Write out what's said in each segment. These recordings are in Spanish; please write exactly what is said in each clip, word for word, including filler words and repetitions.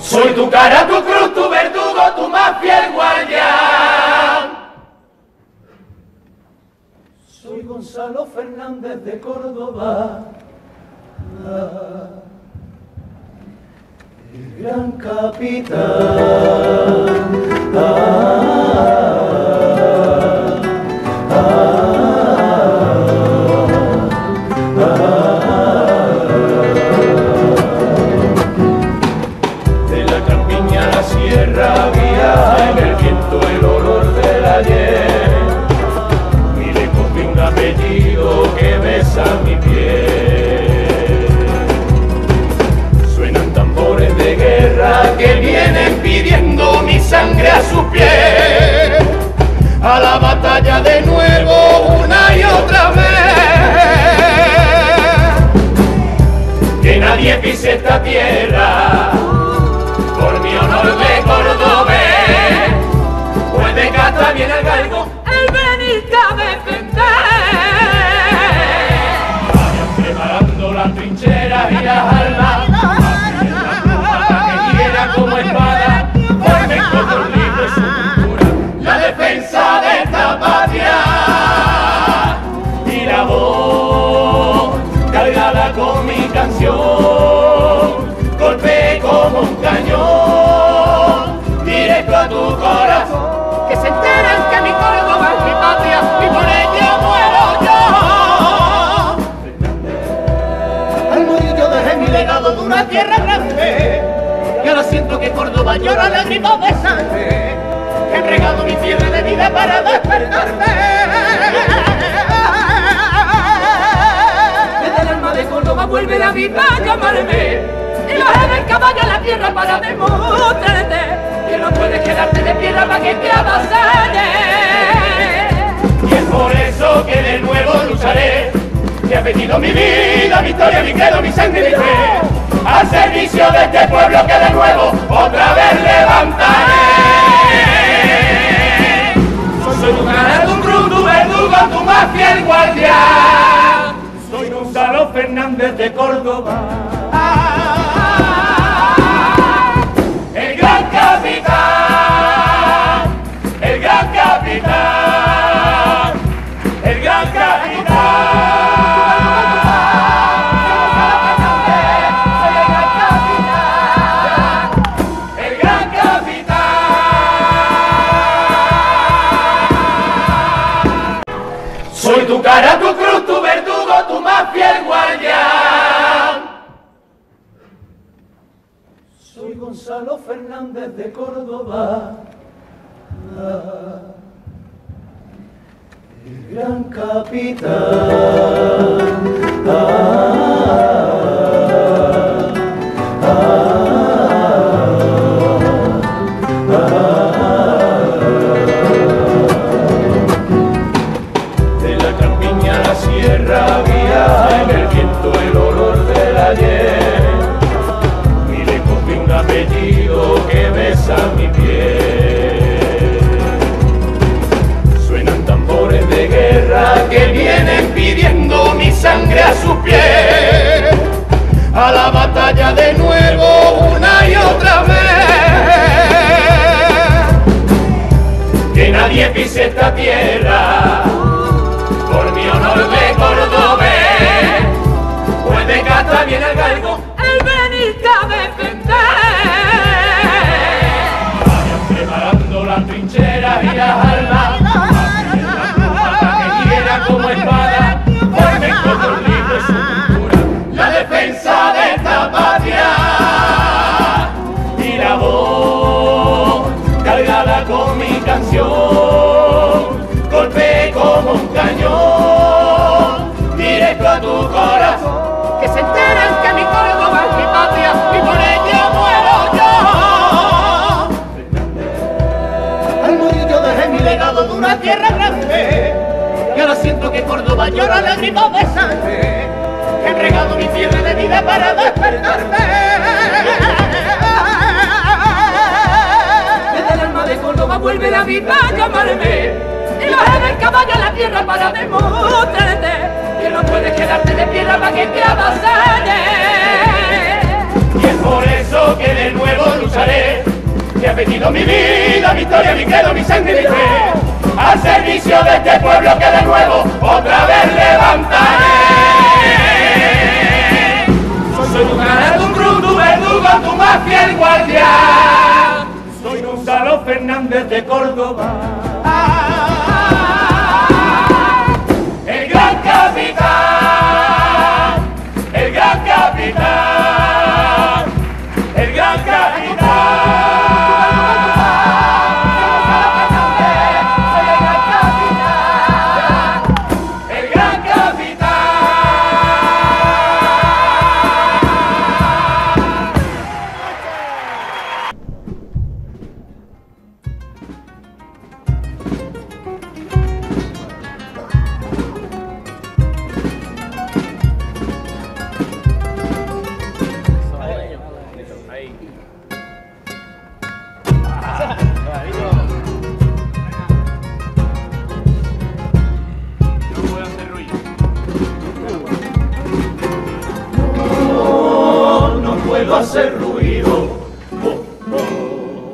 Soy tu cara, tu cruz, tu verdugo, tu más fiel guardián. Soy Gonzalo Fernández de Córdoba, el gran capitán. De la campiña a la sierra viaja en el viento el olor del ayer, y le copio un apellido que besa mi piel. Suenan tambores de guerra que vienen pidiendo mi sangre a sus pies, a la batalla de nuevo una y otra vez. Que nadie pise esta tierra por mi honor de cordobés, puede que hasta viene el galgo el venirte a defender. Vayan preparando las trincheras y las armas, para que quiera como espada, formen con los libros su cultura, la defensa de esta patria. Y la voz cargada con mi canción, golpe como un cañón, directo a tu corazón. Que se enteren que mi Córdoba es mi patria y por ella muero yo. Al morir yo dejé mi legado de una tierra grande, y ahora siento que Córdoba llora lágrimas de sangre, que he regado mi tierra de vida para despertarme. Desde el alma de Córdoba vuelve la vida a llamarme, y bajé del caballo a la tierra para demostrarte que no puedes quedarte de piedra para que te avasalle. Y es por eso que de nuevo lucharé, que he pedido mi vida, mi historia, mi credo, mi sangre y mi fe, al servicio de este pueblo que de nuevo otra vez levantaré. Soy tu cara, tu cruz, tu verdugo, tu más fiel guardián. Soy Gonzalo Fernández de Córdoba, el gran capitán, el gran capitán, el gran capitán. Soy el gran capitán, el gran capitán. Soy tu cara, tu cruz, tu verdugo, tu más fiel guardián. Soy Gonzalo Fernández de Córdoba, el gran capitán. De la campiña a la sierra viaja en el viento el olor del ayer, un apellido que besa mi piel. Suenan tambores de guerra que vienen pidiendo mi sangre a sus pies, a la batalla de nuevo una y otra vez. Que nadie pise esta tierra por mi honor de cordobés, puede que hasta viene el galgo el venirte a defender. Vayan preparando las trincheras y las armas, para que quiera como espada, formen con los libros su cultura, la defensa de esta patria. Y la voz cargada con mi canción, golpe como un cañón, directo a tu corazón. Que se enteren que mi Córdoba es mi patria y por ella muero yo. Al morir yo dejé mi legado de una tierra grande, y ahora siento que Córdoba llora lágrimas de sangre, que he regado mi tierra de vida para despertarme. Desde el alma de Córdoba vuelve la vida a llamarme, y bajé del caballo a la tierra para demostrarte que no puedes quedarte de piedra para que te avasalle. Y es por eso que de nuevo lucharé. venido mi vida, mi historia, mi credo, mi sangre y mi fe, al servicio de este pueblo que de nuevo otra vez levantaré. Soy tu cara, tu cruz, tu verdugo, tu más fiel guardián. Soy Gonzalo Fernández de Córdoba, el gran capitán, el gran capitán, el gran capitán. Hacer ruido, oh, oh.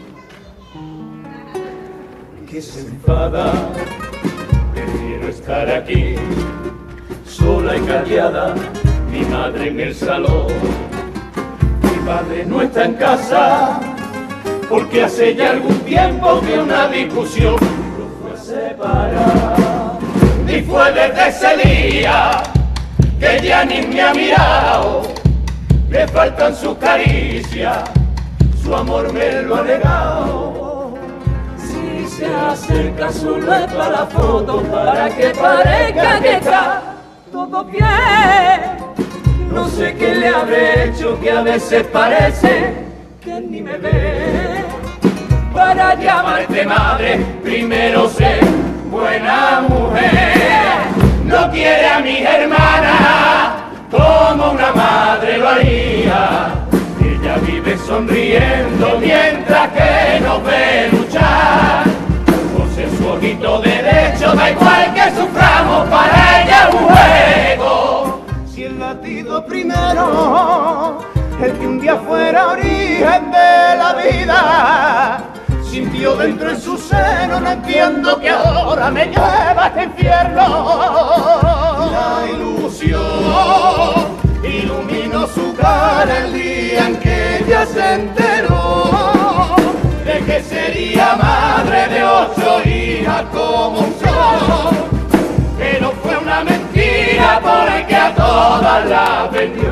Que se enfada, prefiero estar aquí, sola y callada, mi madre en el salón, mi padre no está en casa, porque hace ya algún tiempo que una discusión lo fue a separar, y fue desde ese día que ya ni me ha mirado. Le faltan sus caricias, su amor me lo ha negado. Si se acerca solo es para la foto, para que parezca que está todo bien. No sé qué le habré hecho, que a veces parece que ni me ve. Para llamarte madre, primero sé buena mujer. No quiere a mis hermanas como una madre lo haría. Ella vive sonriendo mientras que nos ve luchar. Posee su ojito derecho, da igual que suframos, para ella es un juego. Si el latido primero, el que un día fuera origen de la vida, sintió dentro en su seno, no entiendo que ahora me lleva a este infierno. La ilusión iluminó su cara el día en que ella se enteró de que sería madre de ocho hijas como un sol, que no fue una mentira porque a todas las vendió.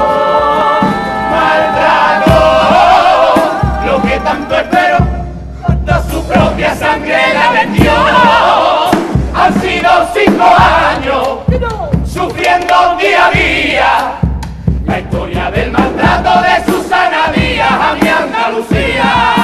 Maltrató lo que tanto esperó, hasta su propia sangre la vendió. Han sido cinco años sufriendo día a día la historia del maltrato de Susana Díaz a mi Andalucía.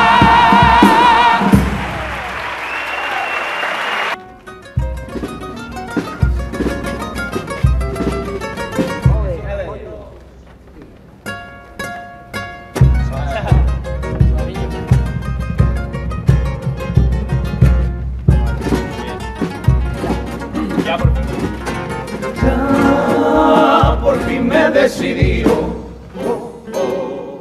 Ya por fin. Ya por fin me he decidido. Oh, oh.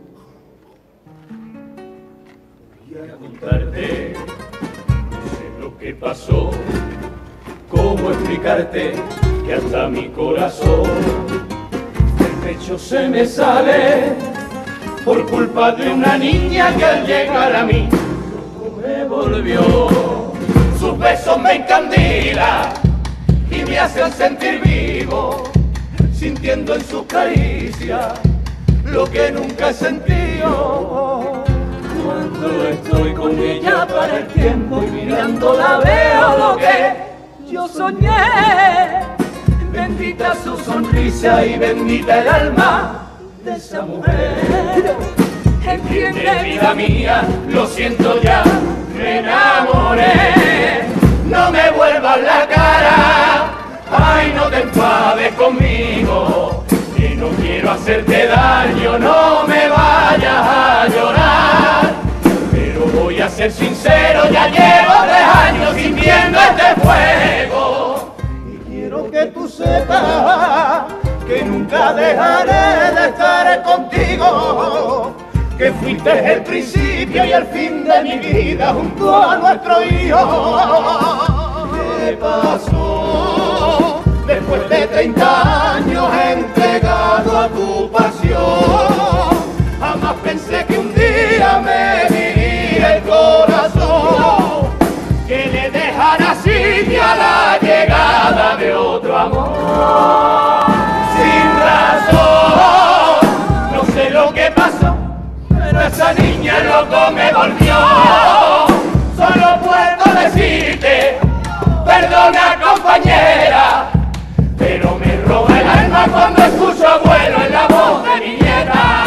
Voy a contarte, no sé lo que pasó, cómo explicarte que hasta mi corazón del pecho se me sale por culpa de una niña que al llegar a mí loco me volvió. Sus besos me encandilan y me hacen sentir vivo, sintiendo en sus caricias lo que nunca he sentido. Cuando estoy con ella para el tiempo y mirándola veo lo que yo soñé. Bendita su sonrisa y bendita el alma de esa mujer. Entiende, vida mía, lo siento ya, me enamoré. No me vuelvas la cara, ay, no te enfades conmigo, que no quiero hacerte daño, no me vayas a llorar. Pero voy a ser sincero, ya llevo tres años sintiendo este fuego. Y quiero que tú sepas que nunca dejaré de estar contigo, que fuiste el principio y el fin de mi vida junto a nuestro hijo. ¿Qué pasó? Después de treinta años entregado a tu pasión, jamás pensé que un día me diría el corazón que le dejara sitio a la llegada de otro amor. Sin razón, no sé lo que pasó, pero esa niña loco me volvió. Solo puedo decirte, perdona compañera, pero me roba el alma cuando escucho abuelo en la voz de mi nieta.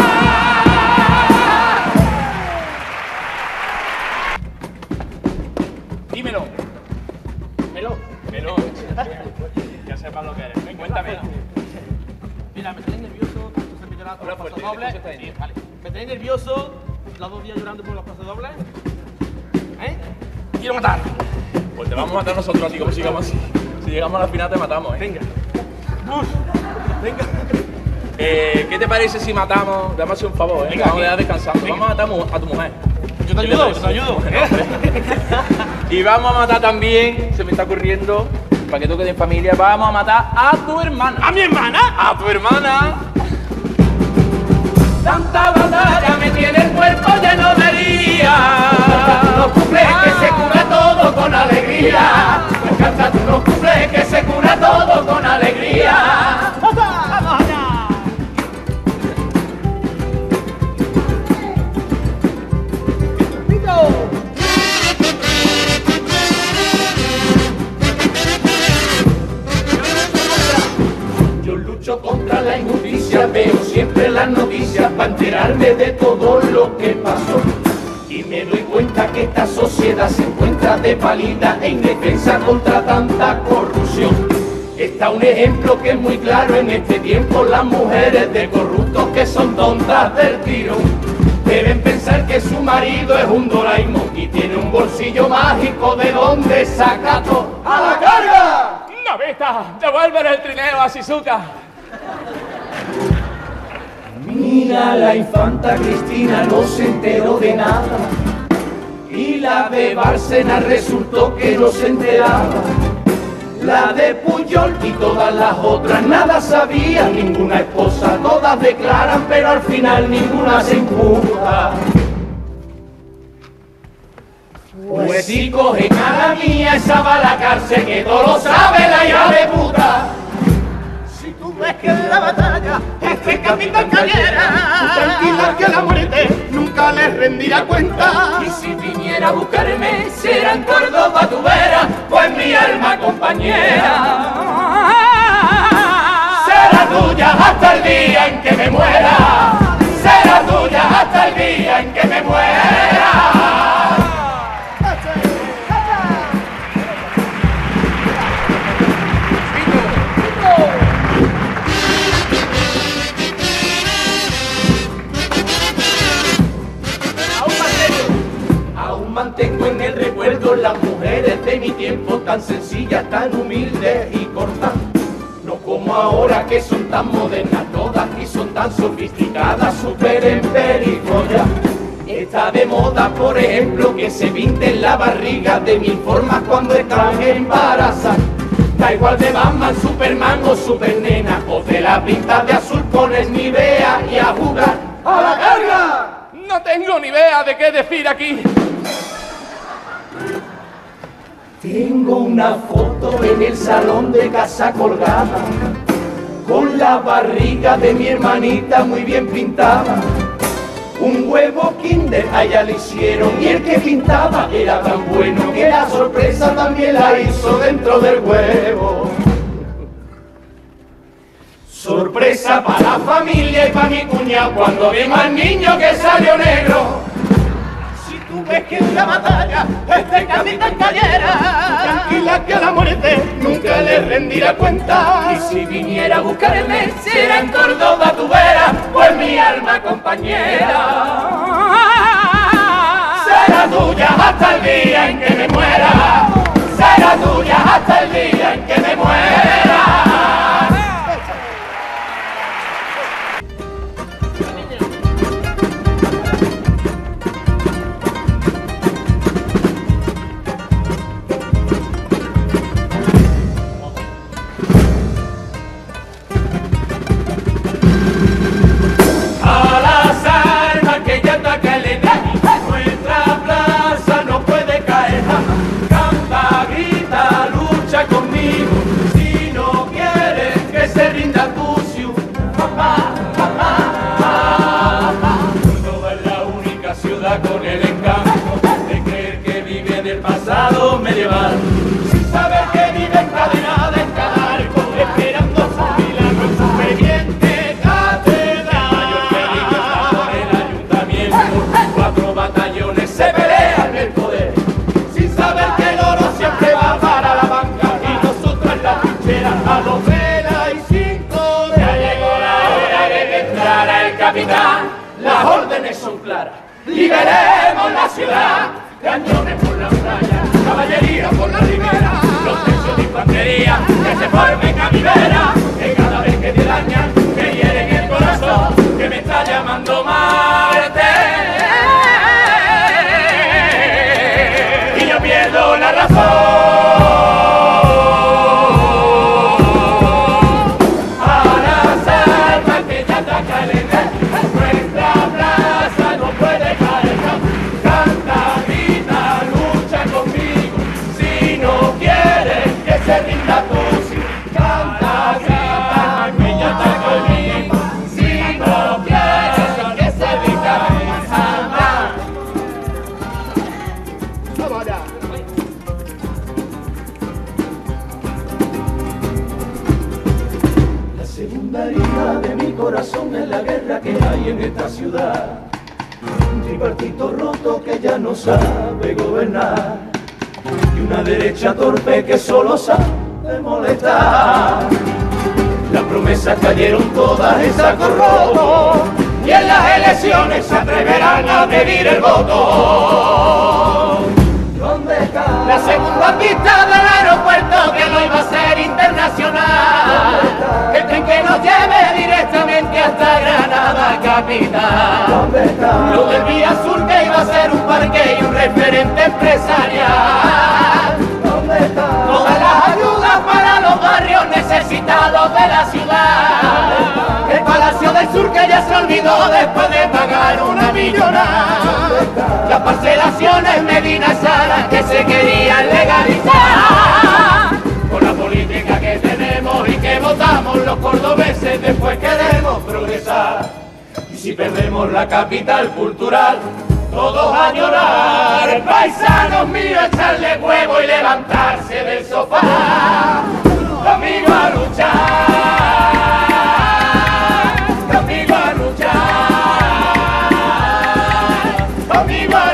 Dímelo. Melo. Melo. Ya sepas lo que eres. Ven, cuéntame. Mira, me tenéis nervioso, tanto servidor por los pasodobles. Sí, vale. Me tenéis nervioso, los dos días llorando por los pasodobles. ¿Eh? Quiero matar. Pues te vamos a matar nosotros así, como sigamos así. Si llegamos a la final te matamos, ¿eh? Venga. Uf. Venga. Eh, ¿Qué te parece si matamos? Te vamos a hacer un favor, ¿eh? Venga, Vamos a dejar venga. descansando. Venga. Vamos a matar a tu mujer. Yo te ayudo, yo te ayudo. Y vamos a matar también, se me está ocurriendo, para que tú quedes en familia, vamos a matar a tu hermana. ¿A mi hermana? ¡A tu hermana! Tanta batalla me tiene el cuerpo lleno de heridas. Tú no cumples que se cura todo con alegría. Pues canta tú no cumples que se cura todo con alegría. ¡Vamos allá! Yo lucho contra la injusticia, veo siempre las noticias para enterarme de todo lo que pasó. Y me doy cuenta que esta sociedad se encuentra desvalida e indefensa contra tanta corrupción. Está un ejemplo que es muy claro en este tiempo: las mujeres de corruptos que son tontas del tiro. Deben pensar que su marido es un Doraemon y tiene un bolsillo mágico de donde saca todo. ¡A la carga! ¡Novita! ¡Devuélvele el trineo a Shizuka! Mira, la infanta Cristina no se enteró de nada y la de Bárcena resultó que no se enteraba. La de Puyol y todas las otras nada sabían, ninguna esposa, todas declaran, pero al final ninguna se imputa. Pues si cogen a la mía, esa va a la cárcel, que todo lo sabe la hija de puta. Si tú ves que en la batalla este capitán cayera, tranquila que la muerte nunca le rendirá cuenta. Y si viniera a buscarme, será en Córdoba tu vera, pues mi alma compañera será tuya hasta el día en que me muera. Será tuya hasta el día en que me muera. Mantengo en el recuerdo las mujeres de mi tiempo, tan sencillas, tan humildes y cortas. No como ahora que son tan modernas todas y son tan sofisticadas, súper emperifollas. Está de moda, por ejemplo, que se pinten la barriga de mil formas cuando están embarazadas. Da igual de Batman, Superman o Supernena, o de la pinta de azul pones ni idea y a jugar a la carga. No tengo ni idea de qué decir aquí. Tengo una foto en el salón de casa colgada, con la barriga de mi hermanita muy bien pintada. Un huevo Kinder a ella le hicieron y el que pintaba era tan bueno que la sorpresa también la hizo dentro del huevo. Sorpresa para la familia y para mi cuñado cuando vimos al niño que salió negro. Tú ves que en la batalla este capitán cayera, tranquila que a la muerte nunca le rendirá cuenta. Y si viniera a buscarme, será en Córdoba tu vera, pues mi alma compañera será tuya hasta el día en que me muera. Será tuya hasta el día en que me muera. razones son claras. Liberemos la ciudad, cañones por la muralla, caballería por la ribera, los techos de infantería, que se formen caminera, que cada vez que te dañan, me hieren el corazón, que me está llamando Marte. Y yo pierdo la razón. Corazón en la guerra que hay en esta ciudad, un tripartito roto que ya no sabe gobernar y una derecha torpe que solo sabe molestar. Las promesas cayeron todas en saco roto y en las elecciones se atreverán a pedir el voto. ¿Dónde está la segunda pista del aeropuerto que no iba a ser internacional? El tren que nos lleve directamente hasta Granada capital. ¿Dónde está lo del Vía Sur que iba a ser un parque y un referente empresarial? ¿Dónde está todas las ayudas para los barrios necesitados de la ciudad? El Palacio del Sur que ya se olvidó después de pagar una millonada. Las parcelaciones Medina Sala que se querían legalizar. Con la política que tenemos y que votamos los cordobeses, después queremos progresar. Y si perdemos la capital cultural, todos a llorar. Paisanos míos, echarle huevo y levantarse del sofá. Conmigo a luchar, conmigo a luchar, conmigo a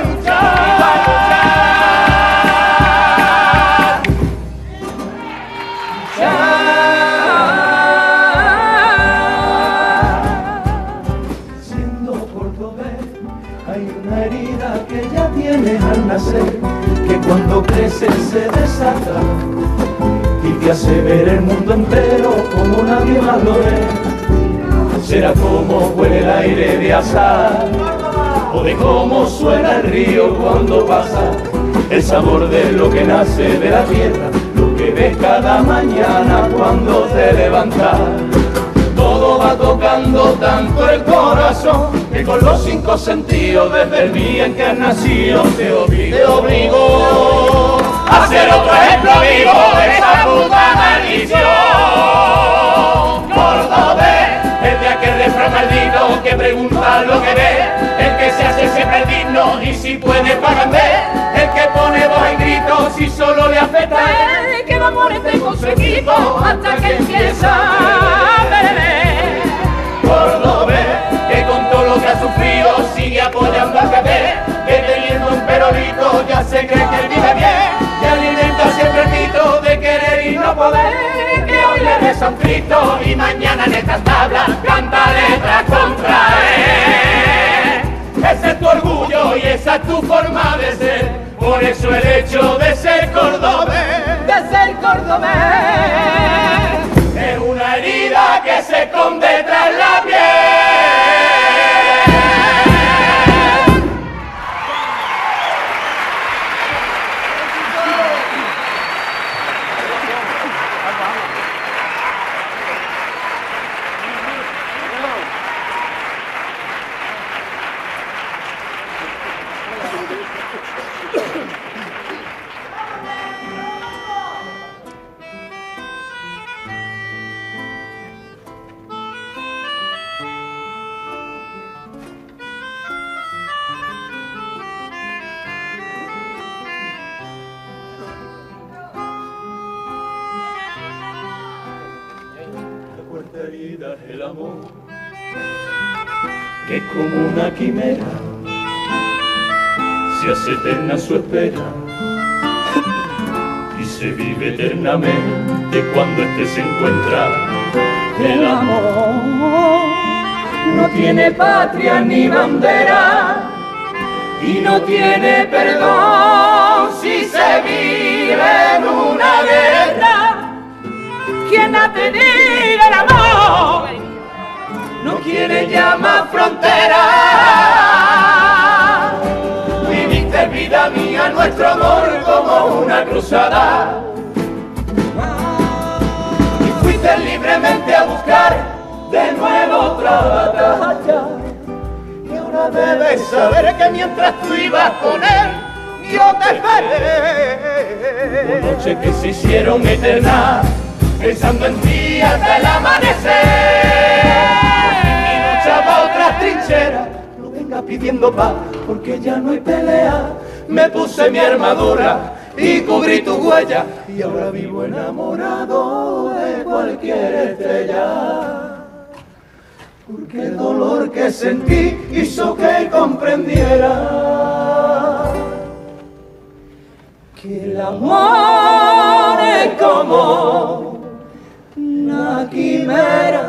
al nacer, que cuando crece se desata y te hace ver el mundo entero como nadie más lo ve. Será como huele el aire de azar o de cómo suena el río cuando pasa, el sabor de lo que nace de la tierra, lo que ves cada mañana cuando te levantas. Todo va tocando tanto el corazón que con los cinco sentidos desde el día en que has nacido te obligó, te obligó a ser otro ejemplo vivo de esa puta maldición. Cordobés, el de aquel refrán maldito que pregunta lo que ve, el que se hace siempre digno y si puede pagan ver, el que pone voz en grito si solo le afecta el que va a morir con su equipo hasta que empieza a beber. Cordobés, que con todo lo que ha sufrido sigue apoyando al P P, que teniendo un perolito ya se cree que él vive bien, que alimenta siempre el mito de querer y no poder, que hoy le reza un Cristo y mañana en estas tablas canta letras contra él. Ese es tu orgullo y esa es tu forma de ser, por eso el hecho de ser cordobés, de ser cordobés, es una herida que se esconde tras la piel. Herida el amor, que como una quimera se hace eterna su espera y se vive eternamente cuando este se encuentra el amor. no tiene patria ni bandera y no tiene perdón si se vive en una guerra. Quien ha tenido el amor no quiere ya más frontera. Viviste, vida mía, nuestro amor como una cruzada y fuiste libremente a buscar de nuevo otra batalla. Y ahora debes saber que mientras tú ibas con él, yo te esperé. Por noches que se hicieron eternas, pensando en ti hasta el amanecer. Y luchaba otras trincheras, no venga pidiendo paz, porque ya no hay pelea. Me puse mi armadura y cubrí tu huella, y ahora vivo enamorado de cualquier estrella. Porque el dolor que sentí hizo que comprendiera que el amor es como una quimera.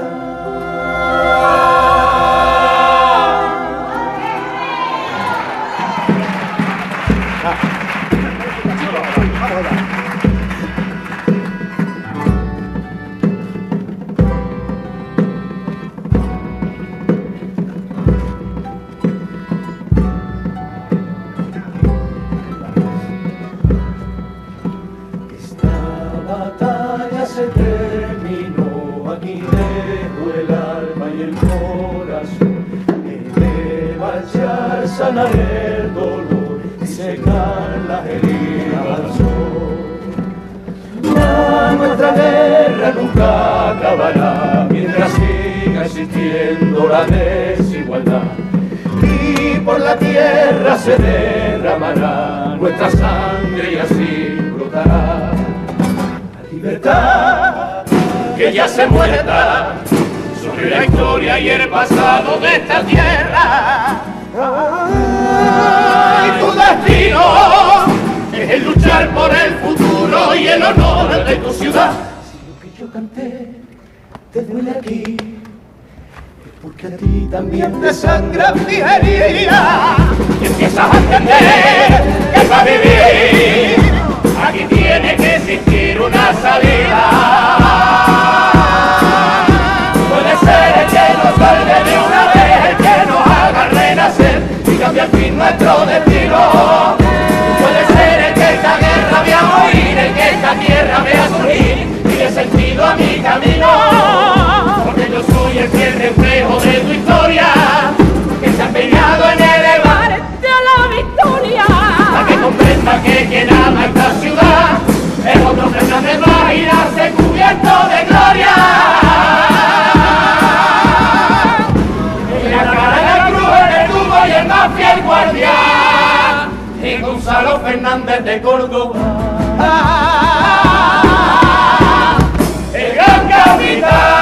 Se terminó, aquí dejo el alma y el corazón, que de marchar sanar el dolor y secar las heridas al sol. Ya nuestra guerra nunca acabará mientras siga existiendo la desigualdad, y por la tierra se derramará nuestra sangre y así brotará libertad, que ya se muerta sobre la historia y el pasado de esta tierra. Ay, tu destino es el luchar por el futuro y el honor de tu ciudad. Si lo que yo canté te duele aquí, es porque a ti también te sangra mi herida. Y empiezas a entender que para vivir aquí tiene que existir una salida. Puede ser el que nos salve de una vez, el que nos haga renacer y cambie al fin nuestro destino. Puede ser el que esta guerra vea morir, el que esta tierra vea surgir y dé sentido a mi camino. Porque yo soy el fiel reflejo de tu historia, que se ha empeñado en elevarte a la victoria. Para que comprenda que quien ama esta ciudad es otro Fernández más y nace cubierto de gloria. En la cara de la cruz, el verdugo y el más fiel guardián, y Gonzalo Fernández de Córdoba, el gran capitán.